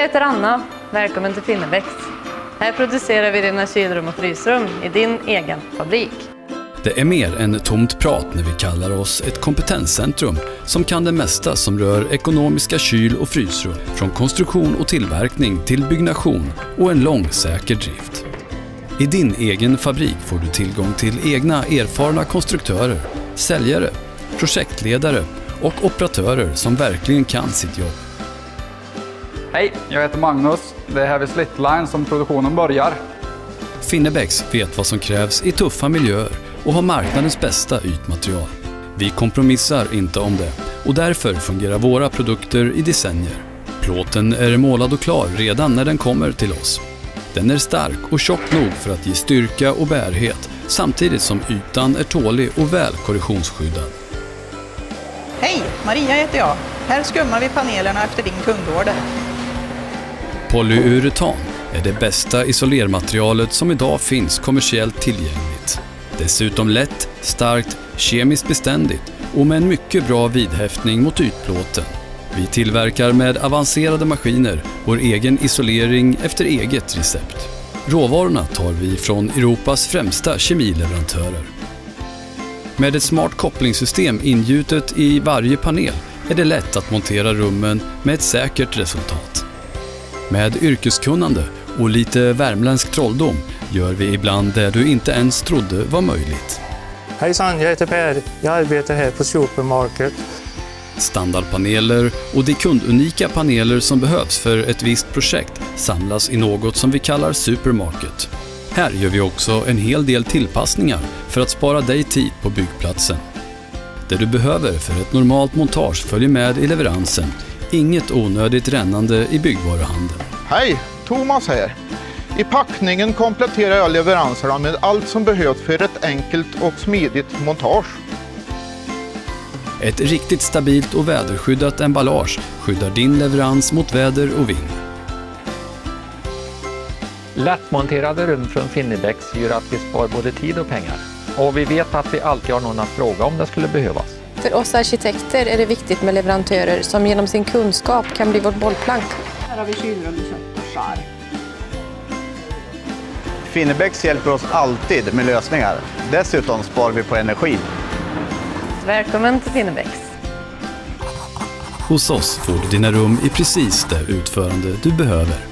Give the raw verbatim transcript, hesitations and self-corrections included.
Jag heter Anna. Välkommen till Finnebäcks. Här producerar vi dina kylrum och frysrum i din egen fabrik. Det är mer än tomt prat när vi kallar oss ett kompetenscentrum som kan det mesta som rör ekonomiska kyl- och frysrum. Från konstruktion och tillverkning till byggnation och en lång säker drift. I din egen fabrik får du tillgång till egna erfarna konstruktörer, säljare, projektledare och operatörer som verkligen kan sitt jobb. Hej, jag heter Magnus. Det är här vid Slitline som produktionen börjar. Finnebäcks vet vad som krävs i tuffa miljöer och har marknadens bästa ytmaterial. Vi kompromissar inte om det och därför fungerar våra produkter i decennier. Plåten är målad och klar redan när den kommer till oss. Den är stark och tjock nog för att ge styrka och bärighet samtidigt som ytan är tålig och väl korrosionsskyddad. Hej, Maria heter jag. Här skummar vi panelerna efter din kundorder. Polyuretan är det bästa isolermaterialet som idag finns kommersiellt tillgängligt. Dessutom lätt, starkt, kemiskt beständigt och med en mycket bra vidhäftning mot ytplåten. Vi tillverkar med avancerade maskiner vår egen isolering efter eget recept. Råvarorna tar vi från Europas främsta kemileverantörer. Med ett smart kopplingssystem ingjutet i varje panel är det lätt att montera rummen med ett säkert resultat. Med yrkeskunnande och lite värmländsk trolldom gör vi ibland det du inte ens trodde var möjligt. Hejsan, jag heter Per. Jag arbetar här på Supermarket. Standardpaneler och de kundunika paneler som behövs för ett visst projekt samlas i något som vi kallar Supermarket. Här gör vi också en hel del tillpassningar för att spara dig tid på byggplatsen. Det du behöver för ett normalt montage följer med i leveransen. Inget onödigt rännande i byggvaruhandeln. Hej, Thomas här. I packningen kompletterar jag leveranserna med allt som behövs för ett enkelt och smidigt montage. Ett riktigt stabilt och väderskyddat emballage skyddar din leverans mot väder och vind. Lättmonterade rum från Finnebäcks gör att vi spar både tid och pengar. Och vi vet att vi alltid har någon att fråga om det skulle behövas. För oss arkitekter är det viktigt med leverantörer som genom sin kunskap kan bli vårt bollplank. Här har vi kylrum med kött och skär. Finnebäcks hjälper oss alltid med lösningar. Dessutom sparar vi på energi. Välkommen till Finnebäcks. Hos oss får du dina rum i precis det utförande du behöver.